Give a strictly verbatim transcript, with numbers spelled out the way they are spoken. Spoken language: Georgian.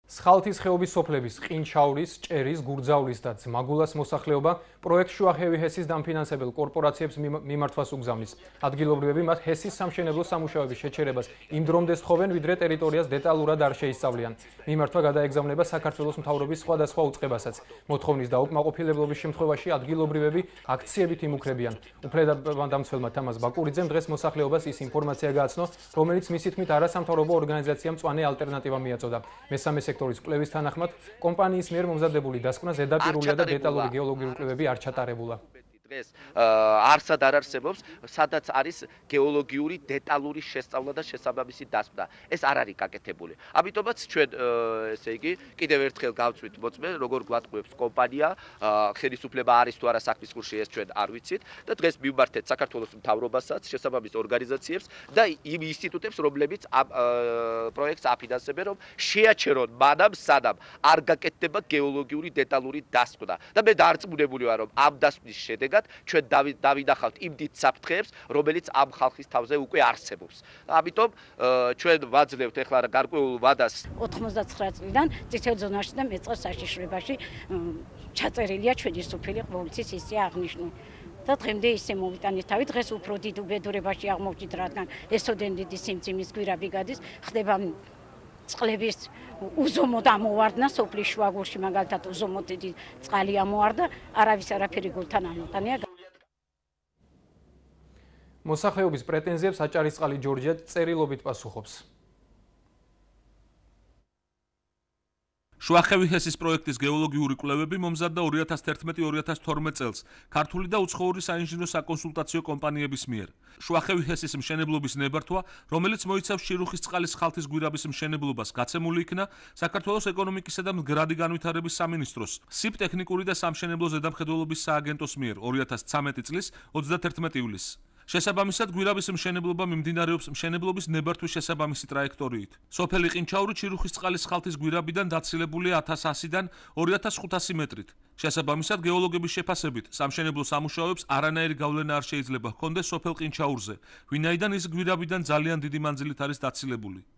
სხალთის ხეობის სოფლების ყინჩაურის, ჭერის, გურძავლის და ძმაგულას მოსახლეობა პროექტ შუახევი ჰესის დამფინანსებელ კორპორაციებს მიმართვას უგზავნის. ადგილობრივები მათ ჰესის სამშენებლო სამუშაოების შეჩერებას იმ დრომდე სთხოვენ, ვიდრე ტერიტორიას დეტალურად არ შეისწავლიან. მიმართვა გადაეგზავნება საქართველოს მთავრობის სხვადასხვა უწყებასაც. მოთხოვნის დაუკმაყოფილებლობის შემთხვევაში ადგილობრივები აქციებით იმუქრებიან. უფლებადამცველმა თამაზ ბაკურიძემ დღეს მოსახლეობას ის ინფორმაცია გააცნო, რომელიც მისი თქმით არასამთავრობო ორგანიზაციამ მწვანე ალტერნატივა მიაწოდა. მესამე სექტორის კვლევის თანახმად, კომპანიის მიერ მომზადებული დასკვნა ზედაპირულია და დეტალური გეოლოგიური კვლევები არ ჩატარებულა. დღეს არსად არ არსებობს, სადაც არის გეოლოგიური დეტალური შესწავლა და შესაბამისი დასკვნა. ეს არ არის გაკეთებული. ამიტომაც ჩვენ ესე იგი კიდევ ერთხელ გავწვით მოწმე, როგორ გვატყუებს კომპანია, ხელისუფლება არის თუ არა საქმის კურსში, ეს ჩვენ არ ვიცით და დღეს მივმართეთ საქართველოს მთავრობასაც, შესაბამის ორგანიზაციებს და იმ ინსტიტუტებს, რომლებიც ამ პროექტს აფინანსებენ, რომ შეაჩერონ მანამ სანამ არ გაკეთდება გეოლოგიური დეტალური დასკვნა. და მე დარწმუნებული ვარ, რომ ამ დასკვნის შედეგად ჩვენ დავინახავთ იმ დიდ საფრთხეებს, რომელიც ამ ხალხის თავზე უკვე არსებობს. ამიტომ ჩვენ ვაძლევთ ახლა გარკვეულ ვადას ოთხმოცდაცხრა წლიდან წითელ ზონაში და მეწყერ საშიშრებაში ჩაწერილია ჩვენი სოფელი ღვთის ისე აღნიშნული. და დღემდე ისე მოვიტანეთ თავი, დღეს უფრო დიდ უბედურებაში აღმოჩნდით, რადგან ესოდენ დიდი სიმძიმის გვირაბი გადის, ხდება წყლების უზომოდ ამოვარდნა სოფლის შუაგულში, მაგალითად უზომოდ დიდი წყალი ამოვარდა, არავის არაფერი გულთან არ მოტანია. მოსახლეობის პრეტენზიებს აჭარისწყალი ჯორჯია წერილობით პასუხობს. შუახევი ჰესის პროექტის გეოლოგიური კვლევები მომზადდა ორი ათას თერთმეტი ორი ათას თორმეტ წელს ქართული და უცხოური საინჟინრო საკონსულტაციო კომპანიების მიერ. შუახევი ჰესის მშენებლობის ნებართვა, რომელიც მოიცავს შირუხის წყალის ხალთის გვირაბის მშენებლობას, გაცემული იქნა საქართველოს ეკონომიკისა და მდგრადი განვითარების სამინისტროს, სიბ ტექნიკური და სამშენებლო ზედამხედველობის სააგენტოს მიერ ორი ათას ცხრამეტი წლის ოცდათერთმეტი ივლისს. შესაბამისად, გვირაბის მშენებლობა მიმდინარეობს მშენებლობის ნებართვის შესაბამისი ტრაექტორიით. სოფელი ყინჩაური შირუხის წყალის ხალთის გვირაბიდან დაცილებულია ათას ასიდან ორი ათას ხუთასი მეტრით. შესაბამისად, გეოლოგების შეფასებით, სამშენებლო სამუშაოებს არანაირი გავლენა არ შეიძლება ჰქონდეს სოფელ ყინჩაურზე, ვინაიდან ის გვირაბიდან ძალიან დიდი მანძილით არის დაცილებული.